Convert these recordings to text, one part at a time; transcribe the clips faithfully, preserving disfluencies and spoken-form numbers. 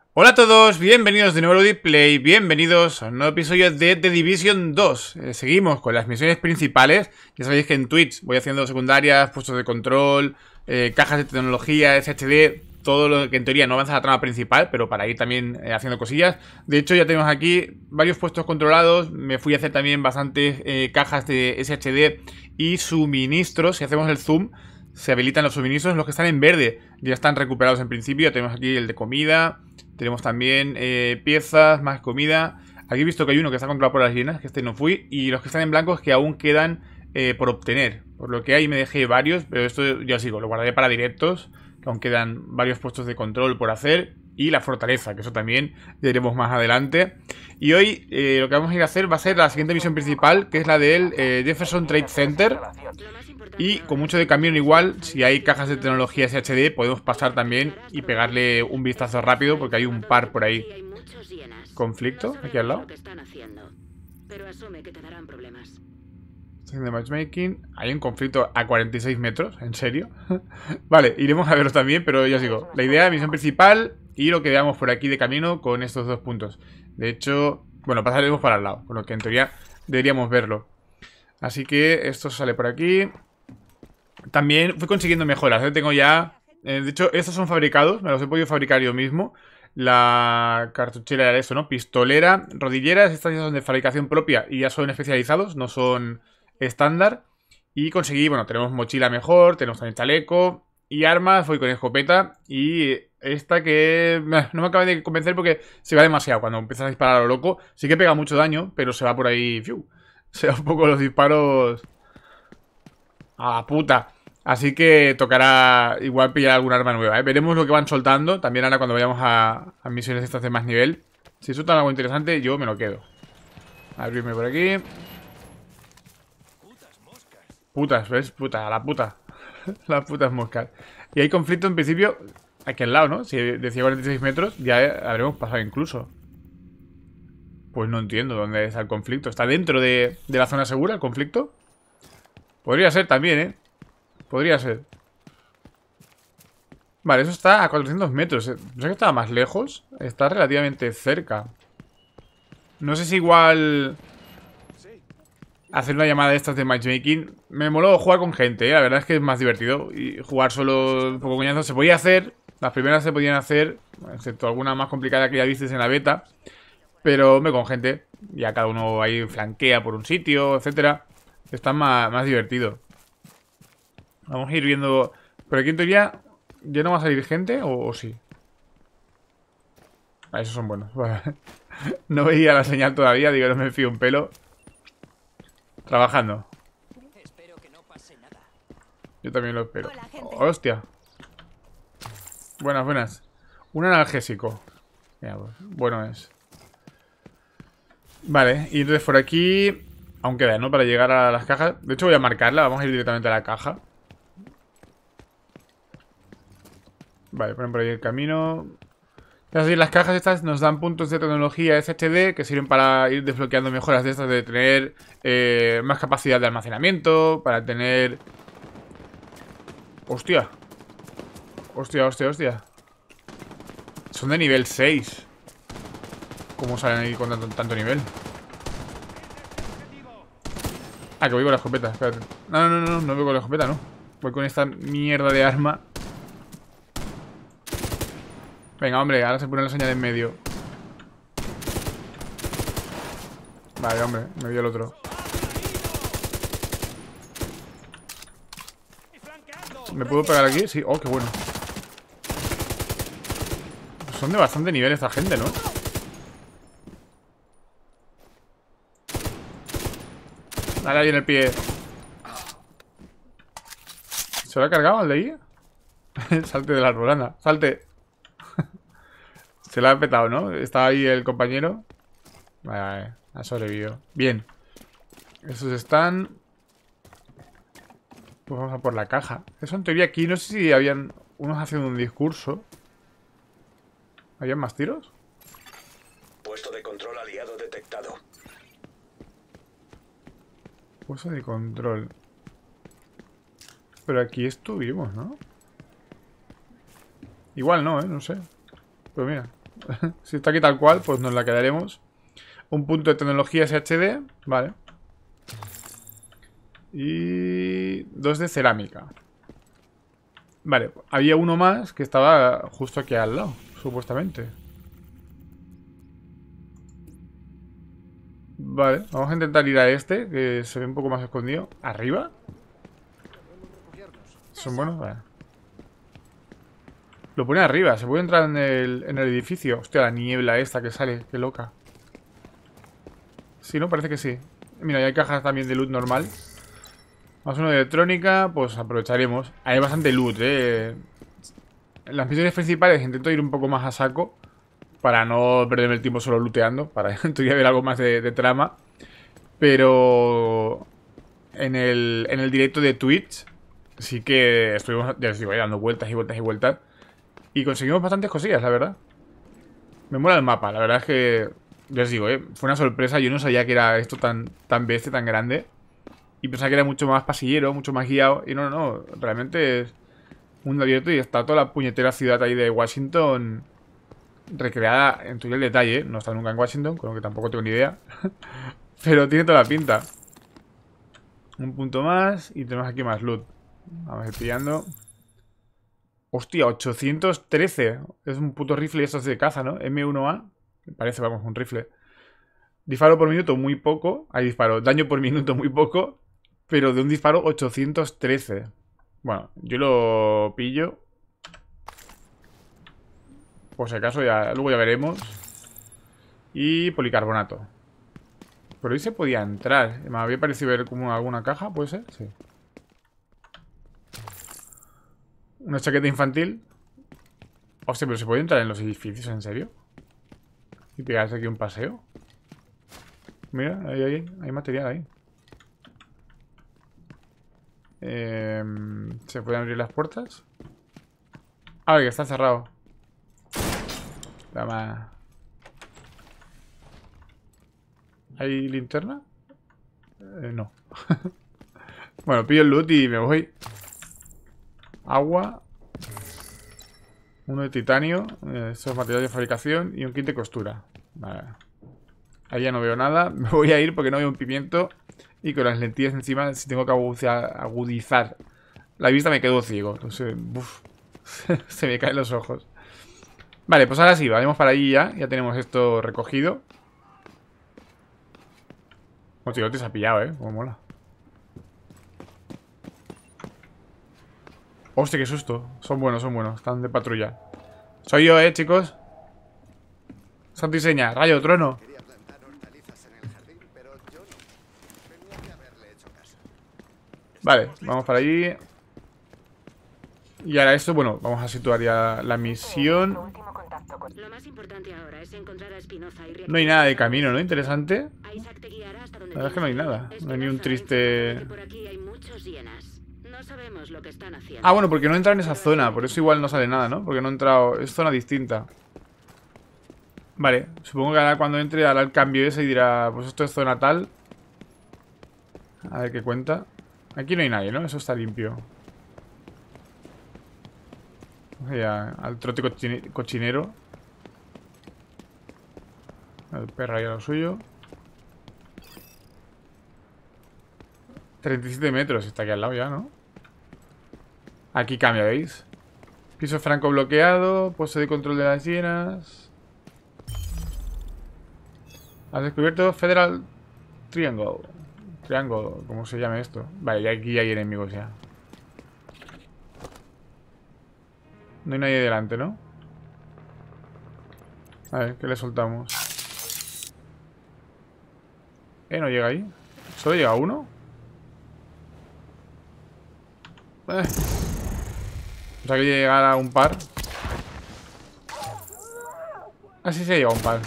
Hola a todos, bienvenidos de nuevo a Audiplay, bienvenidos a un nuevo episodio de The Division dos. Eh, seguimos con las misiones principales. Ya sabéis que en Twitch voy haciendo secundarias, puestos de control, eh, cajas de tecnología, S H D, todo lo que en teoría no avanza la trama principal, pero para ir también eh, haciendo cosillas. De hecho ya tenemos aquí varios puestos controlados, me fui a hacer también bastantes eh, cajas de S H D y suministros. Si hacemos el zoom, se habilitan los suministros, los que están en verde ya están recuperados en principio. Tenemos aquí el de comida, tenemos también eh, piezas, más comida. Aquí he visto que hay uno que está controlado por las hienas, que este no fui, y los que están en blanco es que aún quedan eh, por obtener. Por lo que hay me dejé varios, pero esto ya sigo, lo guardaré para directos, que aún quedan varios puestos de control por hacer. Y la fortaleza, que eso también ya iremos más adelante. Y hoy eh, lo que vamos a ir a hacer va a ser la siguiente misión principal, que es la del eh, Jefferson Trade Center. Y con mucho de camión igual, si hay cajas de tecnología S H D, podemos pasar también y pegarle un vistazo rápido, porque hay un par por ahí. ¿Conflicto? Aquí al lado. De matchmaking. Hay un conflicto a cuarenta y seis metros, ¿en serio? Vale, iremos a verlo también, pero ya os digo, la idea, misión principal y lo que veamos por aquí de camino con estos dos puntos. De hecho, bueno, pasaremos para el lado, con lo que en teoría deberíamos verlo. Así que esto sale por aquí. También fui consiguiendo mejoras, ¿eh? Tengo ya... Eh, de hecho, estos son fabricados, me los he podido fabricar yo mismo. La cartuchera era eso, ¿no? Pistolera, rodilleras, estas ya son de fabricación propia y ya son especializados, no son estándar. Y conseguí, bueno, tenemos mochila mejor, tenemos también chaleco y armas, voy con escopeta. Y esta que no me acaba de convencer porque se va demasiado cuando empiezas a disparar a lo loco. Sí que pega mucho daño, pero se va por ahí, fiu, se va un poco los disparos a la puta. Así que tocará igual pillar alguna arma nueva, ¿eh? Veremos lo que van soltando. También ahora cuando vayamos a, a misiones estas de más nivel. Si sueltan algo interesante, yo me lo quedo. Abrirme por aquí. Putas, ¿ves? Puta, a la puta. Las putas moscas. Y hay conflicto en principio aquí al lado, ¿no? Si decía cuarenta y seis metros, ya habremos pasado incluso. Pues no entiendo dónde está el conflicto. ¿Está dentro de, de la zona segura el conflicto? Podría ser también, ¿eh? Podría ser. Vale, eso está a cuatrocientos metros. No sé que estaba más lejos. Está relativamente cerca. No sé si igual hacer una llamada de estas de matchmaking. Me moló jugar con gente, ¿eh? La verdad es que es más divertido. Y jugar solo un poco coñazo se podía hacer. Las primeras se podían hacer, excepto alguna más complicada que ya visteis en la beta. Pero, hombre, con gente. Ya cada uno ahí flanquea por un sitio, etcétera. Está más, más divertido. Vamos a ir viendo. Pero aquí en teoría ¿ya no va a salir gente o, o sí? Ah, esos son buenos. No veía la señal todavía, digo, no me fío un pelo. Trabajando. Yo también lo espero. Oh, hostia. Buenas, buenas. Un analgésico. Mira, pues, bueno es. Vale, y entonces por aquí aún queda, ¿no? Para llegar a las cajas. De hecho voy a marcarla, vamos a ir directamente a la caja. Vale, ponen por ahí el camino. Es decir, las cajas estas nos dan puntos de tecnología S H D que sirven para ir desbloqueando mejoras de estas, de tener eh, más capacidad de almacenamiento, para tener... Hostia. Hostia, hostia, hostia. Son de nivel seis. ¿Cómo salen ahí con tanto, tanto nivel? Ah, que voy con la escopeta, espérate. No, no, no, no, no voy con la escopeta, no. Voy con esta mierda de arma. Venga, hombre, ahora se pone la señal en medio. Vale, hombre, me dio el otro. ¿Me puedo pegar aquí? Sí, oh, qué bueno. Son de bastante nivel esta gente, ¿no? Dale ahí en el pie. ¿Se lo ha cargado el de ahí? Salte de la rolana, salte. Se la ha petado, ¿no? Está ahí el compañero. Vale, vale, ha sobrevivido. Bien. Esos están... Pues vamos a por la caja. Eso en teoría aquí, no sé si habían unos haciendo un discurso. ¿Habían más tiros? Puesto de control aliado detectado. Puesto de control. Pero aquí estuvimos, ¿no? Igual no, ¿eh? No sé. Pero mira, Si está aquí tal cual, pues nos la quedaremos. Un punto de tecnología S H D. Vale. Y dos de cerámica. Vale, había uno más que estaba justo aquí al lado, supuestamente. Vale, vamos a intentar ir a este, que se ve un poco más escondido. ¿Arriba? ¿Son buenos? Vale. Lo pone arriba, se puede entrar en el, en el edificio. Hostia, la niebla esta que sale, qué loca. Sí, ¿no? Parece que sí. Mira, ya hay cajas también de loot normal. Más uno de electrónica, pues aprovecharemos. Hay bastante loot, eh. En las misiones principales intento ir un poco más a saco para no perderme el tiempo solo looteando, para intentar ver algo más de, de trama. Pero en el, en el directo de Twitch sí que estuvimos, ya os digo, dando vueltas y vueltas y vueltas. Y conseguimos bastantes cosillas, la verdad. Me mola el mapa, la verdad es que, ya os digo, eh, fue una sorpresa. Yo no sabía que era esto tan, tan bestia, tan grande. Y pensaba que era mucho más pasillero, mucho más guiado. Y no, no, realmente es mundo abierto y está toda la puñetera ciudad ahí de Washington recreada en todo el detalle. No está nunca en Washington, con lo que tampoco tengo ni idea. Pero tiene toda la pinta. Un punto más y tenemos aquí más loot. Vamos a ir pillando. Hostia, ochocientos trece. Es un puto rifle estos de caza, ¿no? M uno A. Me parece, vamos, un rifle. Disparo por minuto muy poco. Ahí disparo. Daño por minuto muy poco. Pero de un disparo ochocientos trece. Bueno, yo lo pillo. Por si acaso, ya, luego ya veremos. Y policarbonato. Pero ahí se podía entrar. Me había parecido ver como alguna caja, ¿puede ser? Sí. Una chaqueta infantil. Hostia, pero se puede entrar en los edificios, ¿en serio? Y pegarse aquí un paseo. Mira, ahí, ahí, hay material ahí. Eh, ¿Se pueden abrir las puertas? Ah, que está cerrado. Dama. ¿Hay linterna? Eh, no. Bueno, pillo el loot y me voy. Agua. Uno de titanio. Eh, estos materiales de fabricación. Y un kit de costura. Vale. Ahí ya no veo nada. Me voy a ir porque no veo un pimiento. Y con las lentillas encima, si tengo que agudizar, agudizar la vista, me quedo ciego. Entonces, uff, se me caen los ojos. Vale, pues ahora sí, vamos para allí ya. Ya tenemos esto recogido. Hostia, te se ha pillado, eh. Como mola. Hostia, qué susto. Son buenos, son buenos. Están de patrulla. Soy yo, eh, chicos. Santiseña, rayo, trueno. Vale, vamos para allí. Y ahora esto, bueno, vamos a situar ya la misión. No hay nada de camino, ¿no? Interesante. La verdad es que no hay nada. No hay ni un triste... Ah, bueno, porque no he entrado en esa zona. Por eso igual no sale nada, ¿no? Porque no he entrado... Es zona distinta. Vale, supongo que ahora cuando entre hará el cambio ese y dirá... Pues esto es zona tal. A ver qué cuenta. Aquí no hay nadie, ¿no? Eso está limpio. Vamos allá al trote cochinero. El perro ahí a lo suyo. treinta y siete metros. Está aquí al lado ya, ¿no? Aquí cambia, ¿veis? Piso franco bloqueado. Puesto de control de las hienas. Has descubierto Federal Triangle. Triángulo, ¿cómo se llama esto? Vale, ya aquí hay enemigos ya. No hay nadie delante, ¿no? A ver, ¿qué le soltamos? Eh, no llega ahí. ¿Solo llega uno? Eh. O sea que llegara un par. Así se llega un par.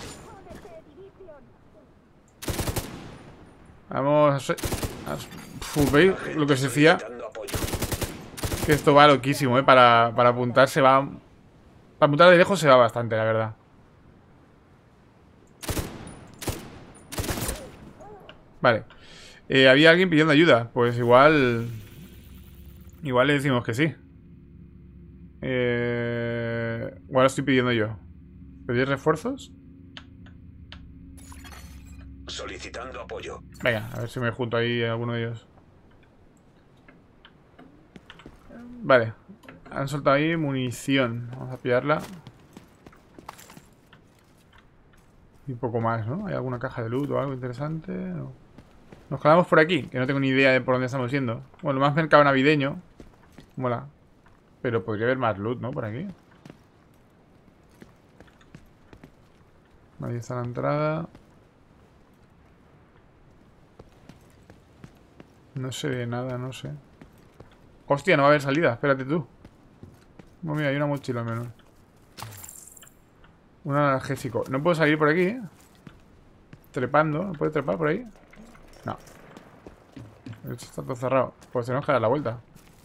Vamos a... Uf, ¿veis lo que se decía? Que esto va loquísimo, ¿eh? Para, para apuntar se va... Para apuntar de lejos se va bastante, la verdad. Vale. Eh, había alguien pidiendo ayuda. Pues igual... Igual le decimos que sí. Eh... Igual lo estoy pidiendo yo. ¿Pedir refuerzos? Solicitando apoyo. Venga, a ver si me junto ahí a alguno de ellos. Vale. Han soltado ahí munición. Vamos a pillarla. Y un poco más, ¿no? ¿Hay alguna caja de loot o algo interesante? No. Nos quedamos por aquí, que no tengo ni idea de por dónde estamos yendo. Bueno, más mercado navideño. Mola. Pero podría haber más loot, ¿no? Por aquí. Ahí está la entrada. No se ve nada, no sé. Hostia, no va a haber salida. Espérate tú. Oh, mira, hay una mochila al menos. Un analgésico. No puedo salir por aquí, ¿eh? Trepando. ¿No puedo trepar por ahí? No. Esto está todo cerrado. Pues tenemos que dar la vuelta.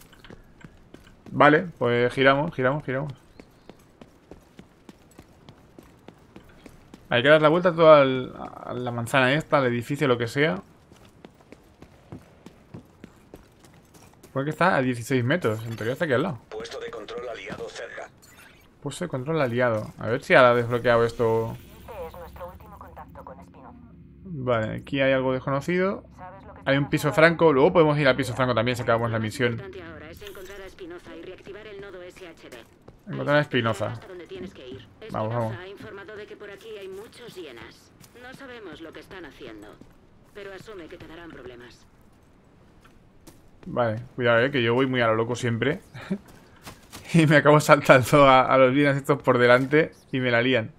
Vale, pues giramos, giramos, giramos. Hay que dar la vuelta a toda el, a la manzana esta, al edificio, lo que sea. Porque está a dieciséis metros. En teoría está aquí al lado. Puesto de control aliado cerca. Puesto de control aliado. A ver si ahora ha desbloqueado esto. Este es nuestro último contacto con Espinoza. Vale, aquí hay algo desconocido. Hay un piso franco. Luego podemos ir al piso franco también si acabamos la misión. Lo importante ahora es encontrar a Espinoza y reactivar el nodo S H D. Encontrar a Espinoza. Hasta donde tienes que ir. Vamos, vamos. Espinoza ha informado de que por aquí hay muchos hienas. No sabemos lo que están haciendo, pero asume que te darán problemas. Vale, cuidado, eh, que yo voy muy a lo loco siempre. Y me acabo saltando a, a los hienas estos por delante y me la lían.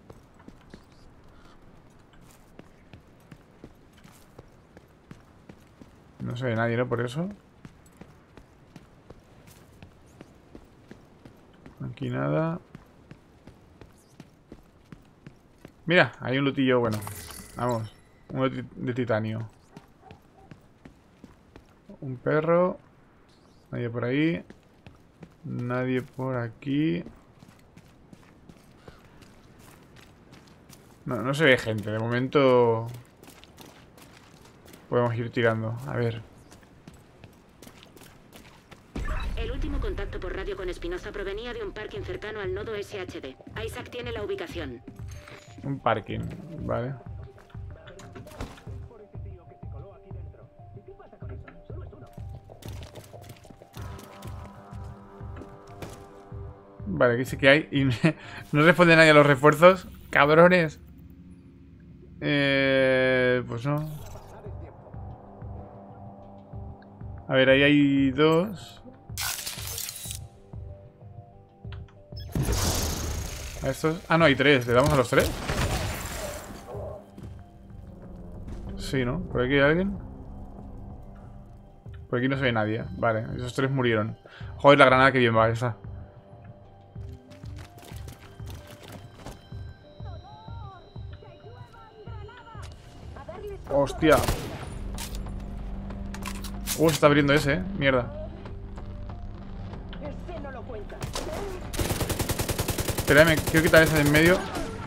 No se ve nadie, ¿no? Por eso. Aquí nada. Mira, hay un lutillo bueno. Vamos, uno de, de titanio. Un perro. Nadie por ahí. Nadie por aquí. No, no se ve gente. De momento podemos ir tirando. A ver. El último contacto por radio con Espinoza provenía de un parking cercano al nodo S H D. Isaac tiene la ubicación. Un parking. Vale. Vale, aquí sí que hay. Y no responde nadie a los refuerzos. ¡Cabrones! Eh, pues no. A ver, ahí hay dos. A estos. Ah, no, hay tres. ¿Le damos a los tres? Sí, ¿no? ¿Por aquí hay alguien? Por aquí no se ve nadie. Vale, esos tres murieron. Joder, la granada que bien va esa. Hostia. Uh, se está abriendo ese, eh. Mierda. Espérame, quiero quitar ese de en medio.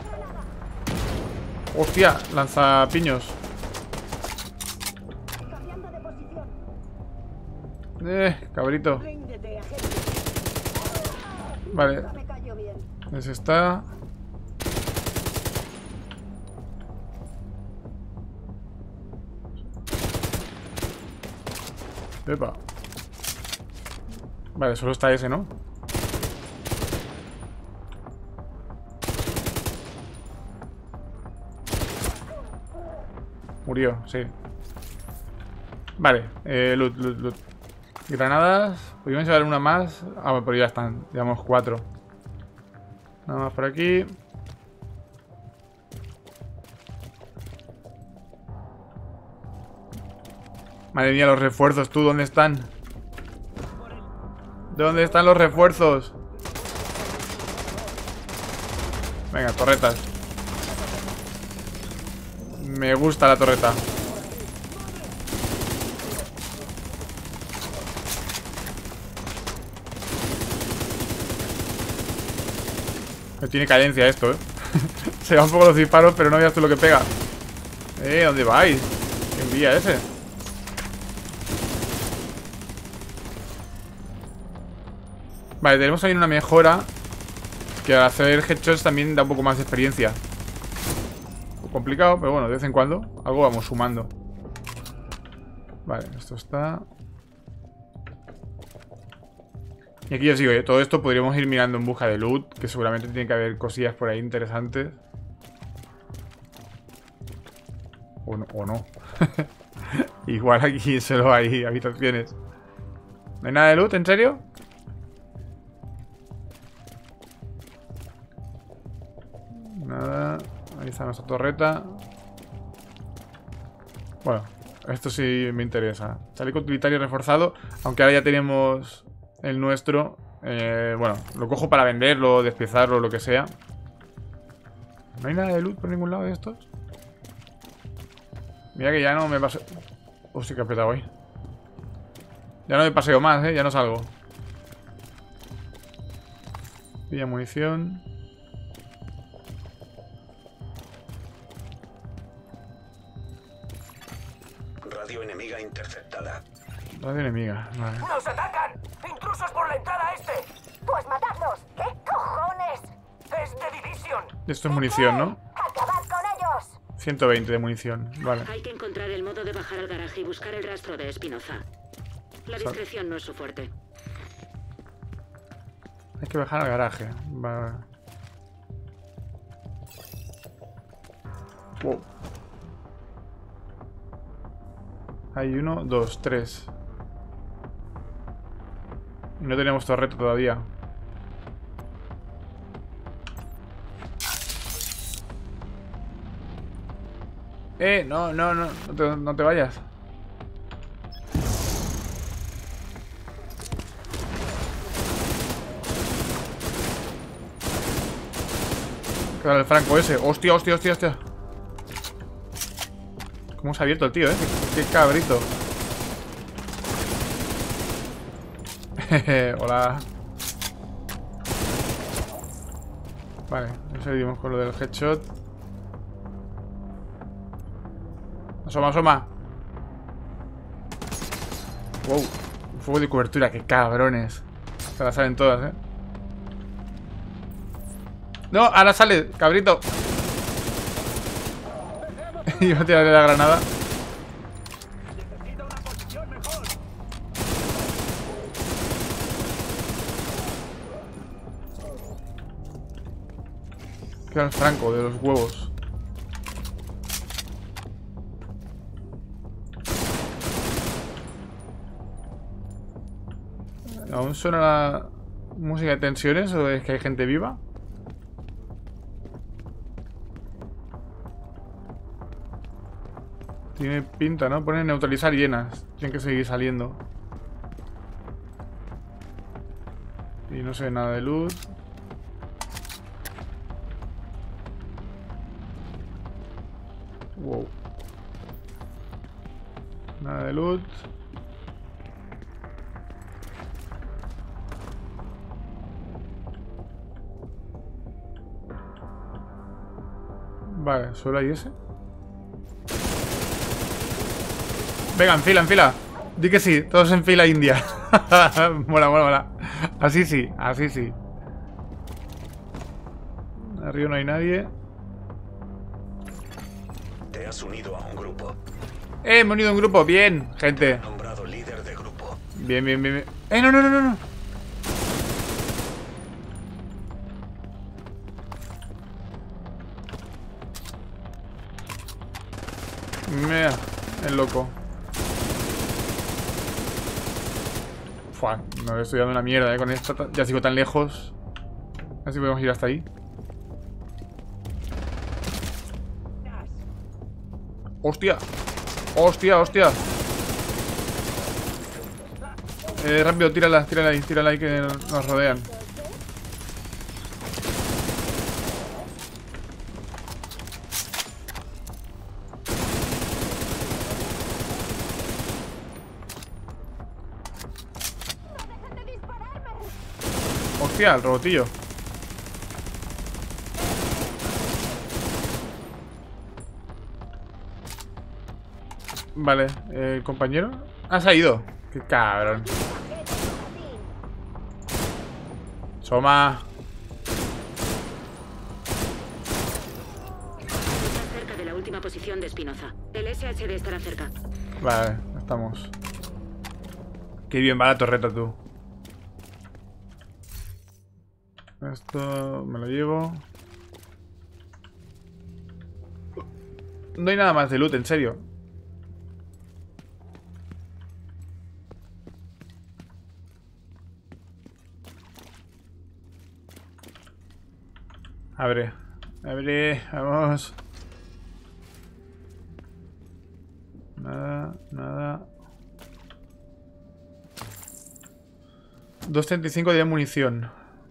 Hostia, lanzapiños. Eh, cabrito. Vale. Ese está. Epa. Vale, solo está ese, ¿no? Murió, sí. Vale, eh, loot, loot, loot. Granadas. Podríamos llevar una más. Ah, pero ya están. Llevamos cuatro. Nada más por aquí. Madre mía, los refuerzos, tú, ¿dónde están? ¿De dónde están los refuerzos? Venga, torretas. Me gusta la torreta. No tiene cadencia esto, ¿eh? Se van un poco los disparos, pero no veas tú lo que pega. Eh, ¿dónde vais? ¿Qué envía ese? Vale, tenemos ahí una mejora. Que al hacer headshots también da un poco más de experiencia. Un poco complicado, pero bueno, de vez en cuando algo vamos sumando. Vale, esto está... Y aquí ya os digo, ¿eh? Todo esto podríamos ir mirando en busca de loot, que seguramente tiene que haber cosillas por ahí interesantes. O no. O no. Igual aquí solo hay habitaciones. ¿No hay nada de loot? ¿En serio? Nada. Ahí está nuestra torreta. Bueno, esto sí me interesa. Chaleco utilitario reforzado. Aunque ahora ya tenemos el nuestro. Eh, bueno, lo cojo para venderlo, despiezarlo, lo que sea. ¿No hay nada de loot por ningún lado de estos? Mira que ya no me paseo... Hostia, que apretado ahí. Ya no me paseo más, ¿eh? Ya no salgo. Pilla munición. Radio enemiga interceptada. Radio enemiga, vale. ¡Nos atacan! ¡Intrusos por la entrada este! Pues matadlos. ¿Qué cojones? ¡Es de Division! Esto es munición, ¿no? ¡Acabad con ellos! ciento veinte de munición, vale. Hay que encontrar el modo de bajar al garaje y buscar el rastro de Espinoza. La discreción no es su fuerte. Hay que bajar al garaje. Vale. Wow. Hay uno, dos, tres. Y no tenemos torreta todavía. Eh, no, no, no, no te, no te vayas. Claro, el franco ese. Hostia, hostia, hostia, hostia. ¿Cómo se ha abierto el tío, eh? Qué, qué cabrito. Hola. Vale, seguimos con lo del headshot. Asoma, asoma. Wow, un fuego de cobertura, qué cabrones. Se la salen todas, eh. No, ahora sale, cabrito. Iba a tirarle la granada. Queda el franco de los huevos. ¿Aún suena la música de tensiones o es que hay gente viva? Tiene pinta, ¿no? Pone neutralizar llenas. Tienen que seguir saliendo. Y no se ve nada de luz. Wow. Nada de luz. Vale, ¿solo hay ese? Venga, en fila, en fila. Di que sí, todos en fila india. Mola, mola, mola. Así sí, así sí. Arriba no hay nadie. Te has unido a un grupo. Eh, me he unido a un grupo, bien, gente. Nombrado líder de grupo. Bien, bien, bien, bien. Eh, no, no, no, no, no. Mira, el loco. Fua, me estoy dando una mierda, eh, con esto. Ya sigo tan lejos. A ver si podemos ir hasta ahí. Hostia. Hostia, hostia. Eh, rápido, tírala, tírala ahí, tírala ahí que nos rodean. Hostia, el robotillo. Vale, eh, compañero. Ah, se ha ido. Qué cabrón. Soma. última posición de Espinoza. El S H D estará cerca. Vale, estamos. Qué bien va la torreta, tú. Esto me lo llevo. No hay nada más de loot, en serio. Abre. Abre. Vamos. Nada, nada. doscientos treinta y cinco de munición.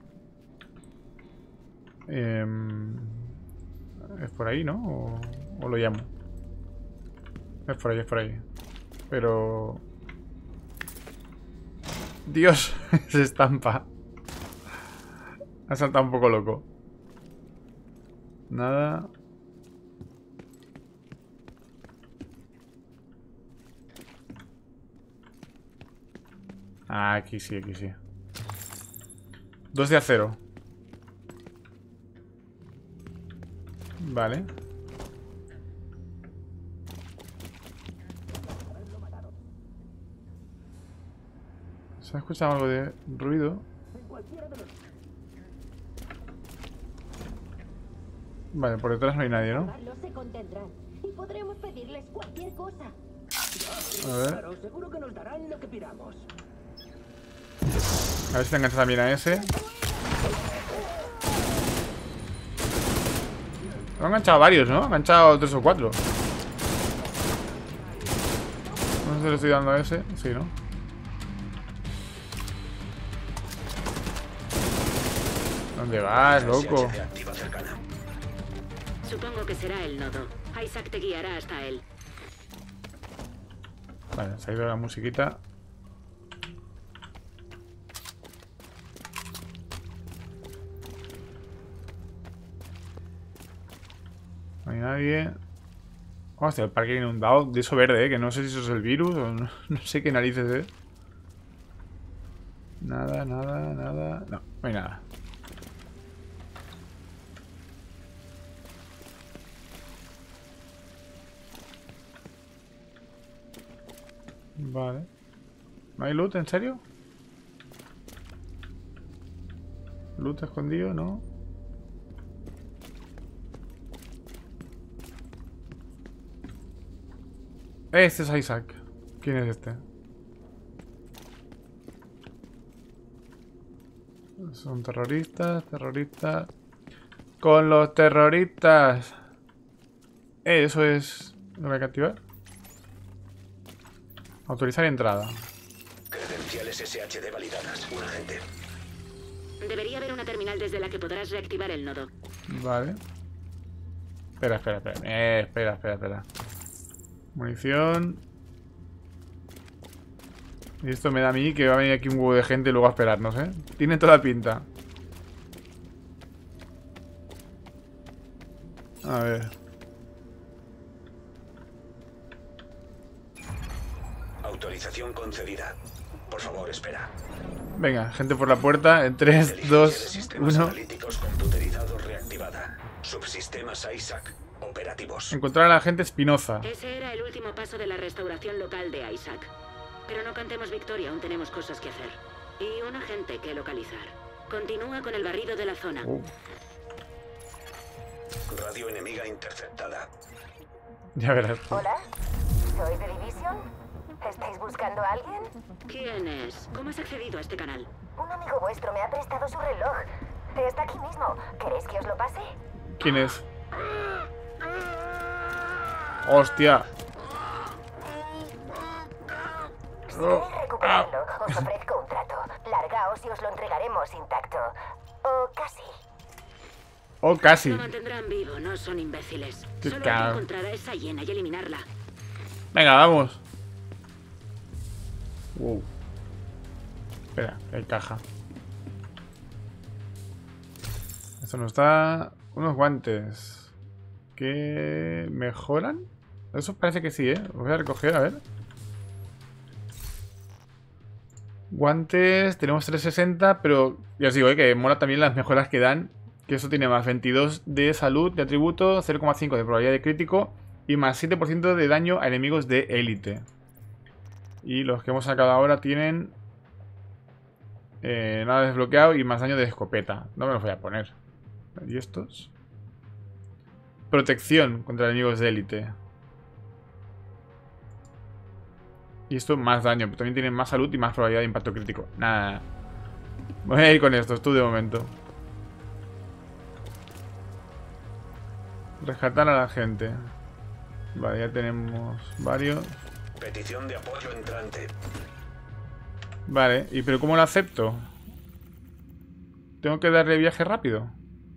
Eh, es por ahí, ¿no? O, o lo llamo. Es por ahí, es por ahí. Pero... Dios, se estampa. Ha saltado un poco loco. Nada. Ah, aquí sí, aquí sí. Dos de acero. Vale. ¿Se ha escuchado algo de ruido? Vale, por detrás no hay nadie, ¿no? Se contendrán y podremos pedirles cualquier cosa. A ver. Pero seguro que nos darán lo que pidamos. A ver si te engancha también a ese. Lo han enganchado varios, ¿no? Han enganchado tres o cuatro. No sé si le estoy dando a ese. Sí, ¿no? ¿Dónde vas, loco? Supongo que será el nodo. Isaac te guiará hasta él. Vale, se ha ido la musiquita. No hay nadie. Hostia, el parque inundado de eso verde, ¿eh? Que no sé si eso es el virus o no, no sé qué narices es. Nada, nada, nada. No, no hay nada. Vale. ¿No hay loot, en serio? ¿Loot escondido? No. Este es Isaac. ¿Quién es este? Son terroristas, terroristas. Con los terroristas. Eh, eso es... ¿Lo voy a activar? Autorizar entrada. Credenciales S H D validadas. Un agente. Debería haber una terminal desde la que podrás reactivar el nodo. Vale. Espera, espera, espera. Eh, espera, espera, espera. Munición. Y esto me da a mí que va a venir aquí un huevo de gente y luego a esperarnos, ¿eh? Tiene toda la pinta. A ver. Autorización concedida. Por favor, espera. Venga, gente por la puerta. En tres, dos, Sistemas uno. analíticos computerizados reactivada. Subsistemas Isaac. Operativos. Encontrar a la gente Espinoza. Ese era el último paso de la restauración local de Isaac. Pero no cantemos victoria, aún tenemos cosas que hacer. Y un agente que localizar. Continúa con el barrido de la zona. Uh, Radio enemiga interceptada. ya verás. Hola, soy de Division. ¿Estáis buscando a alguien? ¿Quién es? ¿Cómo has accedido a este canal? Un amigo vuestro me ha prestado su reloj. Está aquí mismo. ¿Queréis que os lo pase? ¿Quién es? Hostia. Si queréis recuperarlo, os ofrezco un trato. Largaos y os lo entregaremos intacto. O casi. Oh, casi. Lo mantendrán vivo, no son imbéciles. Qué Solo hay cago. que encontrar a esa hiena y eliminarla. Venga, vamos. Wow. Espera, hay caja. Esto nos da unos guantes. ¿Que mejoran? Eso parece que sí, ¿eh? Los voy a recoger, a ver. Guantes, tenemos trescientos sesenta, pero ya os digo, ¿eh? Que mola también las mejoras que dan. Que eso tiene más veintidós de salud, de atributo, cero coma cinco de probabilidad de crítico Y más siete por ciento de daño a enemigos de élite. Y los que hemos sacado ahora tienen... Eh, nada desbloqueado y más daño de escopeta. No me los voy a poner. ¿Y estos? Protección contra enemigos de élite. Y esto más daño, pero también tienen más salud y más probabilidad de impacto crítico. Nada. Voy a ir con estos, tú de momento. Rescatar a la gente. Vale, ya tenemos varios. Petición de apoyo entrante. Vale, ¿y pero cómo lo acepto? ¿Tengo que darle viaje rápido?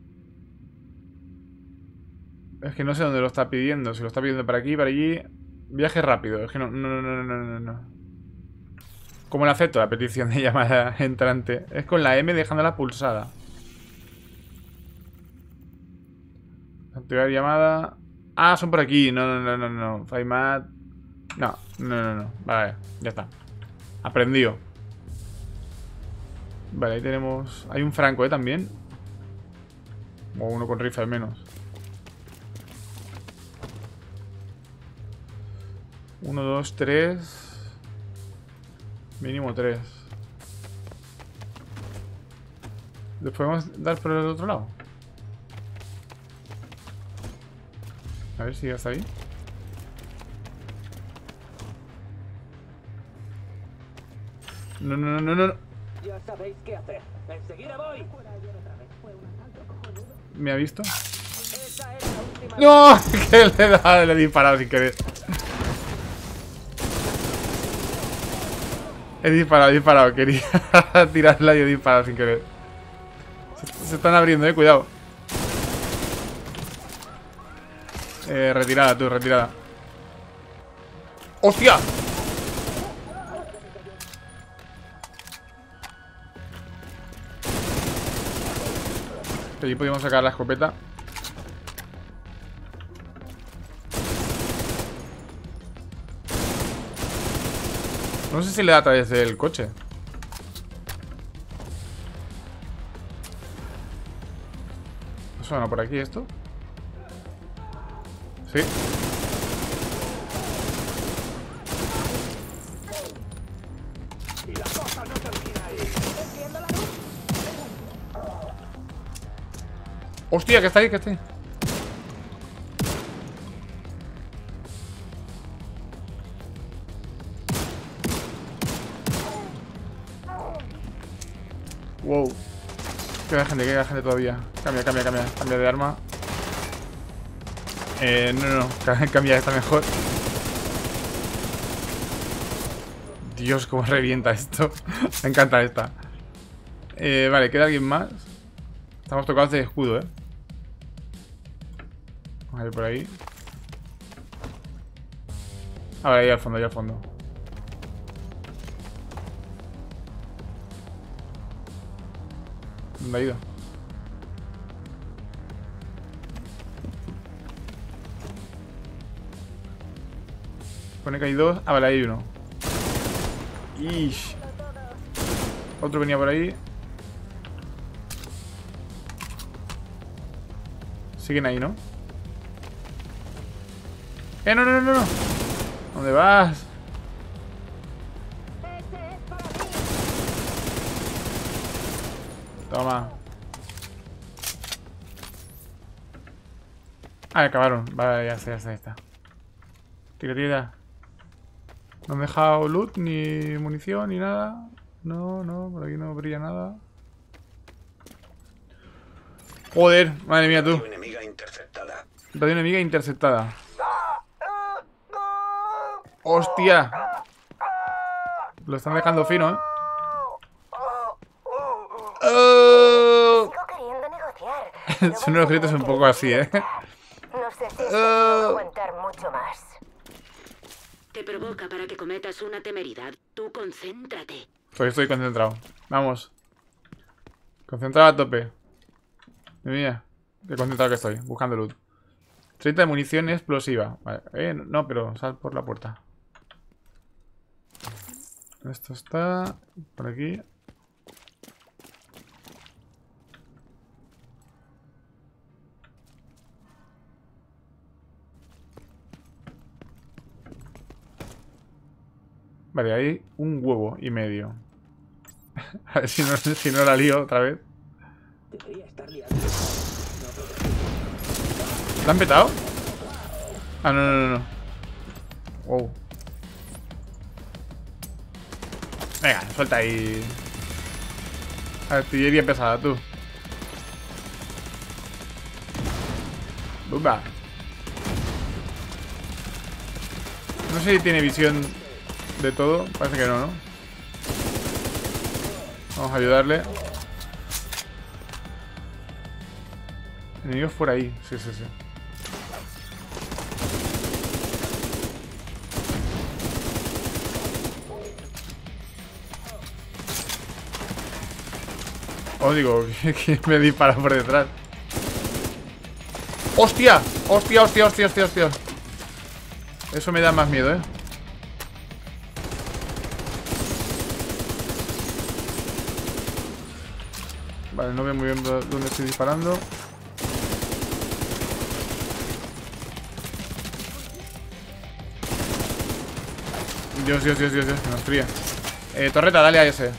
Es que no sé dónde lo está pidiendo. Si lo está pidiendo para aquí, para allí. Viaje rápido. Es que no, no, no, no, no, no. ¿Cómo lo acepto la petición de llamada entrante? Es con la M dejándola pulsada. Activar llamada. Ah, son por aquí. No, no, no, no, no. Faimat. No, no, no, no. Vale, ya está. Aprendido. Vale, ahí tenemos... Hay un franco, ¿eh? También. O uno con rifle al menos. Uno, dos, tres. Mínimo tres. ¿Les podemos dar por el otro lado? A ver si ya está ahí. No, no, no, no, no. Ya sabéis qué hacer. Enseguida voy. ¿Me ha visto? Esa es la última. ¡No! Que le he dado, le he disparado sin querer. He disparado, he disparado. Quería tirarla y he disparado sin querer. Se, se están abriendo, eh, cuidado. Eh, retirada, tú, retirada. ¡Hostia! Allí podíamos sacar la escopeta. No sé si le da a través del coche. ¿Suena por aquí esto? Sí. ¡Hostia! Que está ahí, que está ahí. Wow. Queda gente, queda gente todavía. Cambia, cambia, cambia. Cambia de arma. Eh, no, no, no. Cambia esta mejor. Dios, cómo revienta esto. Me encanta esta. Eh, vale, ¿queda alguien más? Estamos tocados de escudo, eh. Vamos a ir por ahí. A ver, ahí al fondo, ahí al fondo. ¿Dónde ha ido? Pone que hay dos. Ah, vale, hay uno. Ish. Otro venía por ahí. Siguen ahí, ¿no? ¡Eh, no, no, no, no! ¿Dónde vas? Toma. Ah, acabaron. Vale, ya está, ya está, ya está. Tira, tira. No me he dejado loot, ni munición, ni nada. No, no, por aquí no brilla nada. Joder, madre mía, tú. Radio enemiga interceptada. Radio enemiga interceptada. ¡Hostia! Lo están dejando fino, ¿eh? ¡Oh! Sigo queriendo negociar. Son unos gritos un poco así, ¿eh? No sé si esto puedo aguantar mucho más. Te provoca para que cometas una temeridad. Tú concéntrate. Pues estoy concentrado. Vamos. Concentrado a tope. Mira, qué concentrado que estoy. Buscando loot. treinta de munición explosiva. Vale. Eh, no, pero sal por la puerta. Esto está por aquí. Vale, hay un huevo y medio. A ver si no, si no la lío otra vez. Debería estar liado. ¿La han petado? Ah, no, no, no, no. Wow. Venga, suelta ahí. Artillería pesada, tú. Bumba. No sé si tiene visión de todo. Parece que no, ¿no? Vamos a ayudarle. Enemigos por ahí. Sí, sí, sí. Oh, digo, que me dispara por detrás. ¡Hostia! ¡Hostia, hostia, hostia, hostia, hostia! Eso me da más miedo, ¿eh? Vale, no veo muy bien dónde estoy disparando. Dios, Dios, Dios, Dios, Dios, que nos fría. Eh, torreta, dale a ese.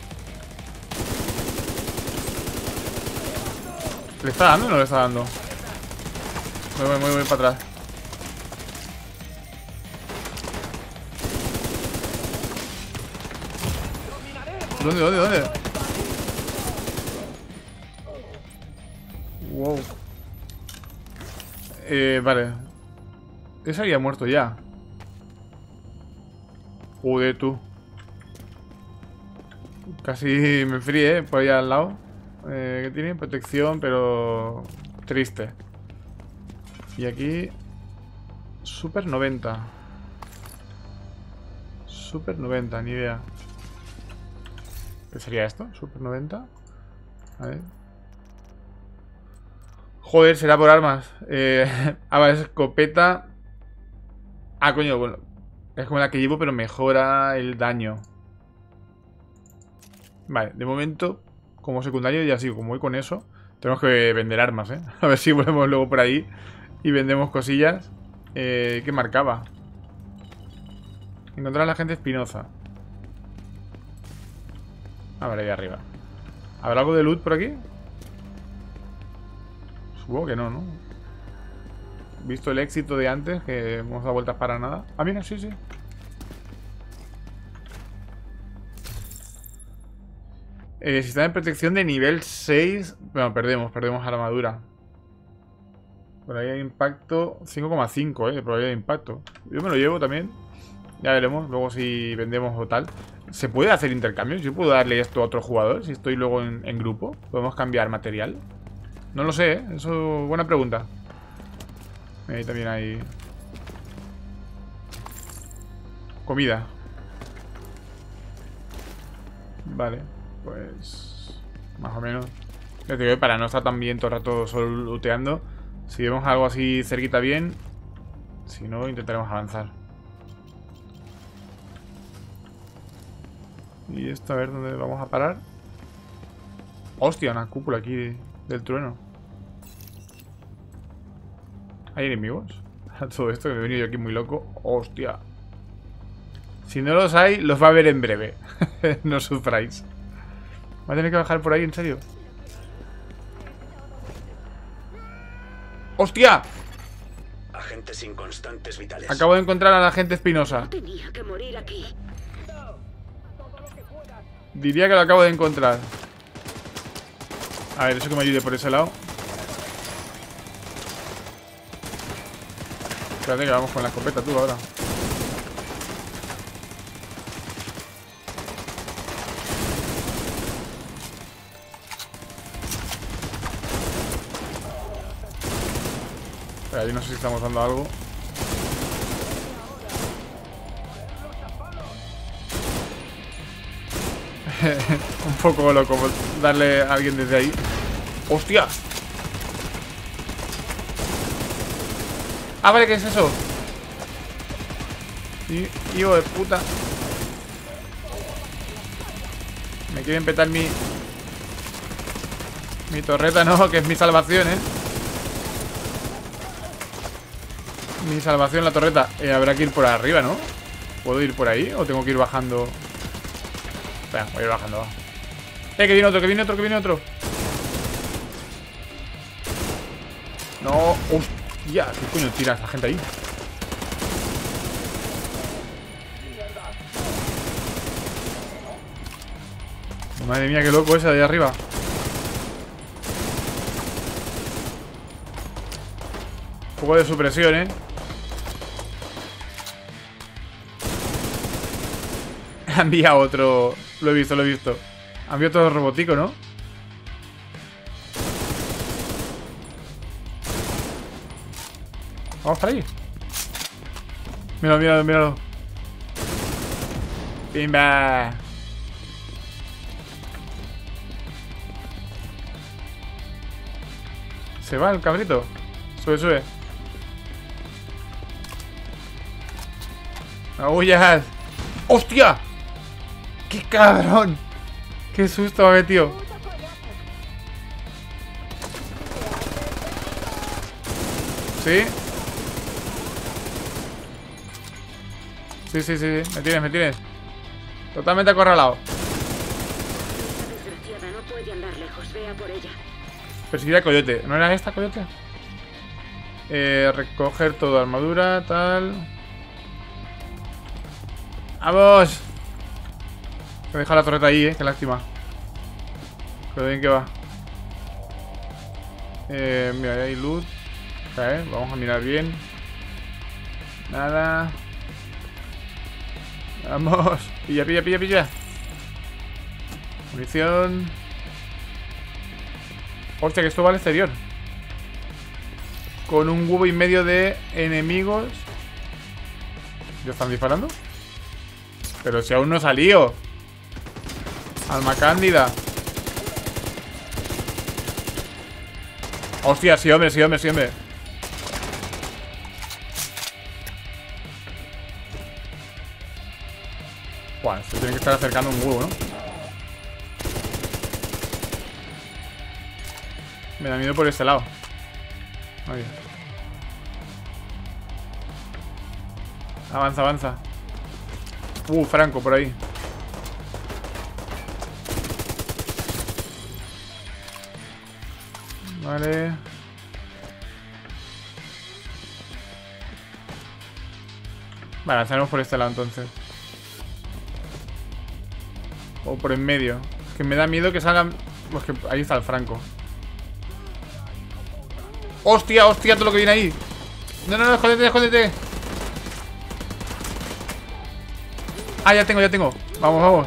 ¿Le está dando o no le está dando? Muy bien, muy bien para atrás. ¿Dónde, dónde, dónde? Wow. Eh, vale. Ese había muerto ya. Joder, tú. Casi me fríe, ¿eh? Por allá al lado. Eh, que tiene protección, pero triste. Y aquí Super noventa. Super noventa, ni idea. ¿Qué sería esto? Super noventa. A ver. Joder, será por armas. Eh, a ver, escopeta. Ah, coño, bueno. Es como la que llevo, pero mejora el daño. Vale, de momento, como secundario, ya sigo. Como voy con eso, tenemos que vender armas, ¿eh? A ver si volvemos luego por ahí y vendemos cosillas. Eh, ¿Qué marcaba? Encontrar a la gente Espinoza. Ah, vale, ahí arriba. ¿Habrá algo de loot por aquí? Supongo que no, ¿no? Visto el éxito de antes, que hemos dado vueltas para nada. Ah, mira, sí, sí. Eh, sistema de protección de nivel seis. Bueno, perdemos, perdemos armadura. Por ahí hay impacto cinco coma cinco, eh, probabilidad de impacto. Yo me lo llevo también. Ya veremos, luego si vendemos o tal. ¿Se puede hacer intercambios? ¿Yo puedo darle esto a otro jugador si estoy luego en, en grupo? ¿Podemos cambiar material? No lo sé, ¿eh? Eso, buena pregunta. Ahí también hay comida. Vale, pues más o menos. Les digo, para no estar tan bien todo el rato solo looteando. Si vemos algo así cerquita bien. Si no, intentaremos avanzar. Y esto, a ver dónde vamos a parar. Hostia, una cúpula aquí de, del trueno. ¿Hay enemigos? Todo esto que me he venido yo aquí muy loco. Hostia. Si no los hay, los va a ver en breve. No sufráis. ¿Va a tener que bajar por ahí, en serio? ¡Hostia! Agentes inconstantes vitales. Acabo de encontrar a la gente Espinosa. No tenía que morir aquí. Diría que lo acabo de encontrar. A ver, eso que me ayude por ese lado. Espérate que vamos con la escopeta tú ahora. Espera, yo no sé si estamos dando algo. Un poco loco darle a alguien desde ahí. ¡Hostia! Ah, vale, ¿qué es eso? Hijo de puta. Me quieren petar mi... Mi torreta, no, que es mi salvación, ¿eh? Mi salvación, la torreta. Eh, habrá que ir por arriba, ¿no? ¿Puedo ir por ahí o tengo que ir bajando? Espera, voy a ir bajando. Eh, que viene otro, que viene otro, que viene otro. No, hostia, ¿qué coño tira esa gente ahí? Madre mía, qué loco ese de ahí arriba. Un poco de supresión, eh. Ha enviado otro. Lo he visto, lo he visto. Ha enviado otro robotico, ¿no? Vamos para ahí. Míralo, míralo, míralo. Pimba. Se va el cabrito. Sube, sube. No huyas. ¡Hostia! ¡Qué cabrón! ¡Qué susto me ha metido! ¿Sí? Sí, sí, sí, sí. Me tienes, me tienes. Totalmente acorralado. Desgraciada, no puede andar lejos. Vea por ella. Perseguir a Coyote. ¿No era esta Coyote? Eh, recoger toda armadura, tal. ¡Vamos! He dejado la torreta ahí, eh. Qué lástima. Pero bien que va. Eh, mira, ahí hay loot. Okay, vamos a mirar bien. Nada. Vamos. Pilla, pilla, pilla, pilla. Munición. Hostia, que esto va al exterior. Con un huevo y medio de enemigos. ¿Ya están disparando? Pero si aún no ha salido. Alma cándida. Hostia, sí, hombre, sí, hombre, sí, hombre. Buah, se tiene que estar acercando un huevo, ¿no? Me da miedo por este lado. Ahí. Avanza, avanza. Uh, Franco, por ahí. Vale. Vale, avanzaremos por este lado entonces. O por en medio. Es que me da miedo que salgan. Pues que ahí está el Franco. ¡Hostia, hostia! Todo lo que viene ahí. No, no, no, escóndete, escóndete. Ah, ya tengo, ya tengo. Vamos, vamos.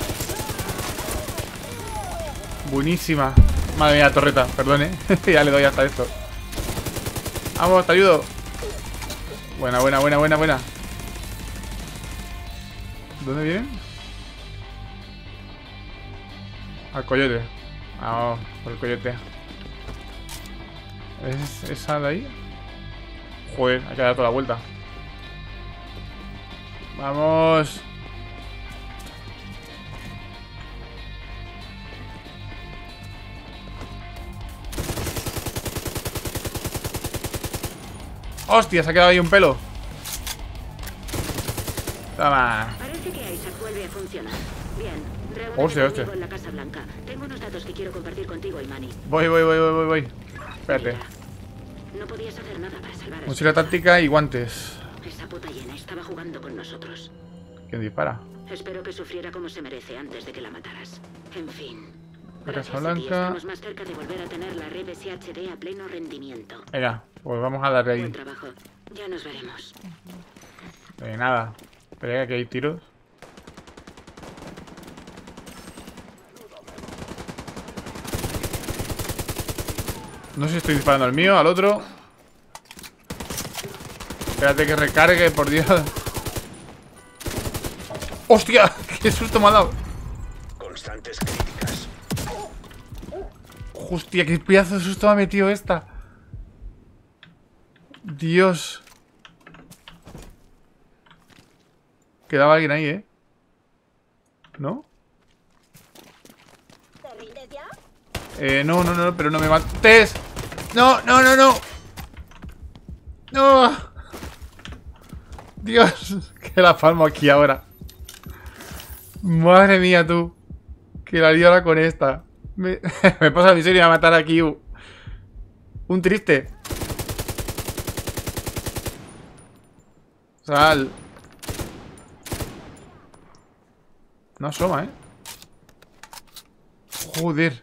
Buenísima. Madre mía, torreta, perdón, eh. Ya le doy hasta esto. Vamos, te ayudo. Buena, buena, buena, buena, buena. ¿Dónde vienen? Al coyote. Vamos, por el coyote. ¿Es esa de ahí? Joder, hay que dar toda la vuelta. Vamos. Hostia, se ha quedado ahí un pelo. Toma. Parece que Isaac vuelve a funcionar. Bien. Reúnete Hostia, hostia. conmigo en la Casa Blanca. Tengo unos datos que quiero compartir contigo y Manny. Voy, voy, voy, voy, voy, voy. Espérate. Mira, no podías hacer nada para salvar a Mochila táctica y guantes. Esa puta llena estaba jugando con nosotros. ¿Quién dispara? Espero que sufriera como se merece antes de que la mataras. En fin. La Casa Gracias a ti Blanca. estamos más cerca de volver a tener la red S H D a pleno rendimiento. Venga, pues vamos a darle ahí. Buen trabajo. Ya nos veremos. Eh, nada. Espera, que hay tiros. No sé si estoy disparando al mío, al otro. Espérate que recargue, por Dios. ¡Hostia! ¡Qué susto me ha dado! Constantes críticas. Hostia, qué pedazo de susto me ha metido esta. Dios. Quedaba alguien ahí, ¿eh? ¿No? ¿Te rindes ya? Eh, no, no, no, pero no me mates. No, no, no, no. No. Dios, Que la palmo aquí ahora. Madre mía, tú. Que la lío ahora con esta. Me, me pasa la misión y me va a matar aquí. Un triste. Sal. No asoma, ¿eh? Joder.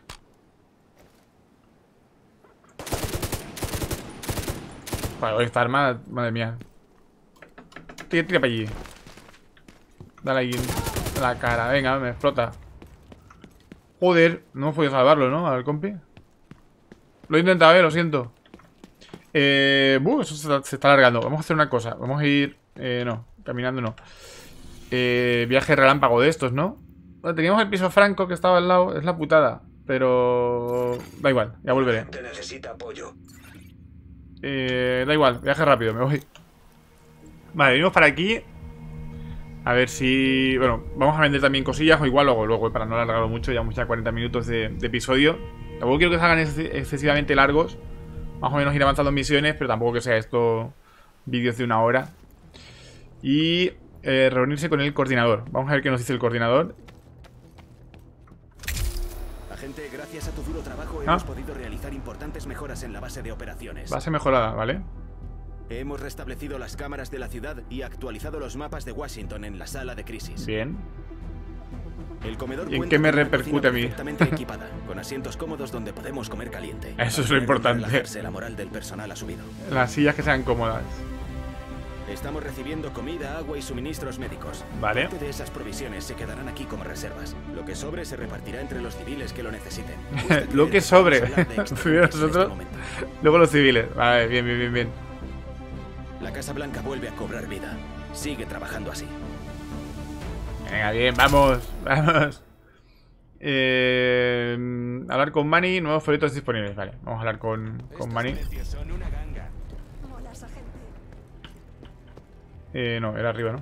Vale, esta arma, madre mía. Tira, tira para allí. Dale ahí en la cara. Venga, me explota. Joder, no hemos podido salvarlo, ¿no? Al compi. Lo he intentado, eh, lo siento. Eh, uh, eso se está, se está alargando. Vamos a hacer una cosa. Vamos a ir... Eh, no, caminando no. Eh, viaje relámpago de estos, ¿no? Bueno, teníamos el piso franco que estaba al lado. Es la putada. Pero... da igual, ya volveré. Te necesita apoyo. Eh, da igual, viaje rápido, me voy. Vale, venimos para aquí. A ver si... bueno, vamos a vender también cosillas. O igual luego, luego para no alargarlo mucho. Llevamos ya cuarenta minutos de, de episodio. Tampoco quiero que se hagan ex excesivamente largos. Más o menos ir avanzando en misiones. Pero tampoco que sea esto vídeos de una hora. Y eh, reunirse con el coordinador. Vamos a ver qué nos dice el coordinador. Agente, gracias a tu duro trabajo ¿Ah? hemos podido realizar importantes mejoras en la base de operaciones. Base mejorada, ¿vale? Hemos restablecido las cámaras de la ciudad y actualizado los mapas de Washington en la sala de crisis. Bien. El comedor ¿Y en cuenta qué me con una repercute cocina a mí? perfectamente equipada, con asientos cómodos donde podemos comer caliente. Eso es Para lo poder importante. relajarse, la moral del personal ha subido. Las sillas que sean cómodas. Estamos recibiendo comida, agua y suministros médicos. Vale. Parte de esas provisiones se quedarán aquí como reservas. Lo que sobre se repartirá entre los civiles que lo necesiten. ¿Usted Lo cree que sobre. podemos hablar de extra Primero en este nosotros, momento? luego los civiles. Vale, bien, bien, bien, bien. La Casa Blanca vuelve a cobrar vida. Sigue trabajando así. Venga, bien, vamos, vamos. Eh, hablar con Manny, nuevos proyectos disponibles. Vale, vamos a hablar con, con Manny. Eh, no, era arriba, ¿no?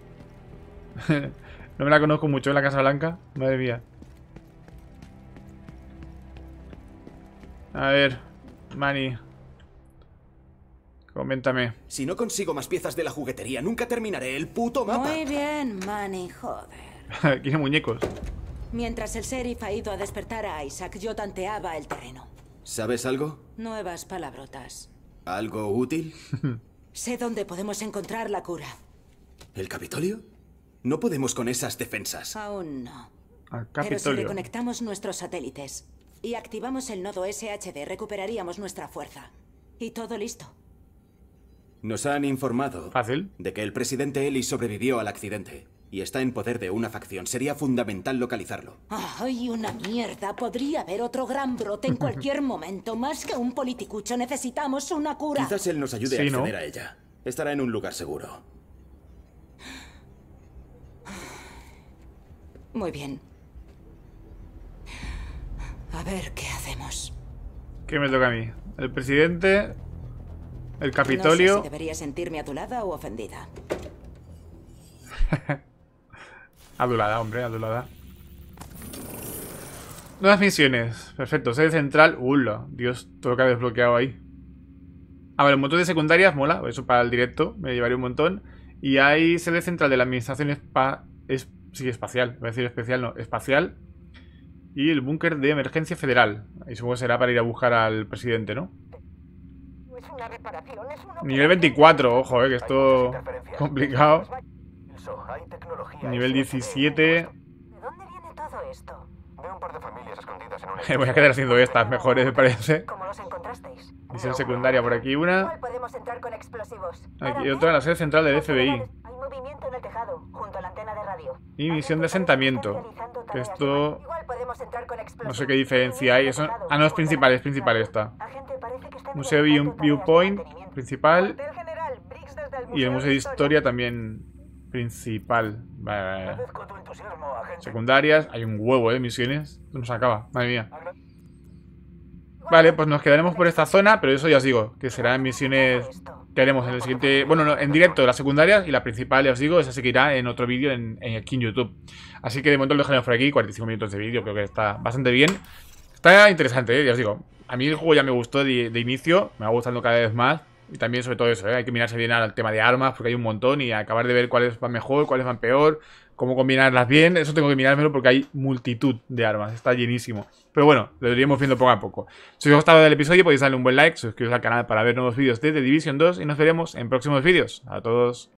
No me la conozco mucho en la Casa Blanca. Madre mía. A ver, Manny. Coméntame. Si no consigo más piezas de la juguetería, nunca terminaré el puto mapa. Muy bien, Manny, joder. Tiene muñecos. Mientras el sheriff ha ido a despertar a Isaac, yo tanteaba el terreno. ¿Sabes algo? Nuevas palabrotas. ¿Algo útil? Sé dónde podemos encontrar la cura. ¿El Capitolio? No podemos con esas defensas. Aún no. Al Pero si Capitolio. reconectamos nuestros satélites y activamos el nodo S H D, recuperaríamos nuestra fuerza. Y todo listo. Nos han informado Fácil. de que el presidente Ellis sobrevivió al accidente y está en poder de una facción. Sería fundamental localizarlo. ¡Ay, una mierda! Podría haber otro gran brote en cualquier momento. Más que un politicucho, necesitamos una cura. Quizás él nos ayude Sí, a ¿no? acceder a ella. Estará en un lugar seguro. Muy bien. A ver qué hacemos. ¿Qué me toca a mí? El presidente. El No Capitolio. sé si debería sentirme adulada o ofendida. Adulada, hombre, adulada. Nuevas misiones. Perfecto, sede central. Ula, Dios, todo lo que ha desbloqueado ahí. A ver, un montón de secundarias, mola. Eso para el directo, me llevaría un montón. Y hay sede central de la administración espa es sí, espacial. Voy a decir especial, no, espacial. Y el búnker de emergencia federal. Ahí supongo que será para ir a buscar al presidente, ¿no? Es una reparación, es una Nivel veinticuatro, ojo, eh, que esto complicado. Hay tecnología. Nivel diecisiete. ¿De dónde viene todo esto? Veo un par de familias escondidas en un... Voy a quedar haciendo estas mejores, me parece. ¿Cómo los encontrasteis? Misión secundaria por aquí una. Igual podemos entrar con explosivos. Aquí ¿Para otra, qué? la sede central del Los F B I. generales, hay movimiento en el tejado, junto a la antena de radio. Y misión de Agentes asentamiento. están realizando Que tareas esto... de- Igual podemos entrar con No explosivos. sé qué diferencia hay. Eso... Ah, no, es principal, es principal esta. Agente, parece que están Museo realizando View- tareas de Viewpoint, mantenimiento. principal. Cuartel general, Briggs desde el Y el Museo Museo de Historia también principal. Vale, vale, vale. Agradezco tu entusiasmo, agente. Secundarias. Hay un huevo, eh, misiones. No se acaba, madre mía. Vale, pues nos quedaremos por esta zona, pero eso ya os digo, que serán misiones que haremos en el siguiente... Bueno, no, en directo las secundarias y la principal, ya os digo, esa se que irá en otro vídeo en, en, aquí en YouTube. Así que de momento lo dejaremos por aquí, cuarenta y cinco minutos de vídeo, creo que está bastante bien. Está interesante, ¿eh? Ya os digo, a mí el juego ya me gustó de, de inicio, me va gustando cada vez más. Y también sobre todo eso, ¿eh? Hay que mirarse bien al tema de armas, porque hay un montón, y acabar de ver cuáles van mejor, cuáles van peor, cómo combinarlas bien. Eso tengo que mirármelo porque hay multitud de armas, está llenísimo. Pero bueno, lo iríamos viendo poco a poco. Si os ha gustado el episodio podéis darle un buen like, suscribiros al canal para ver nuevos vídeos de The Division dos y nos veremos en próximos vídeos. A todos.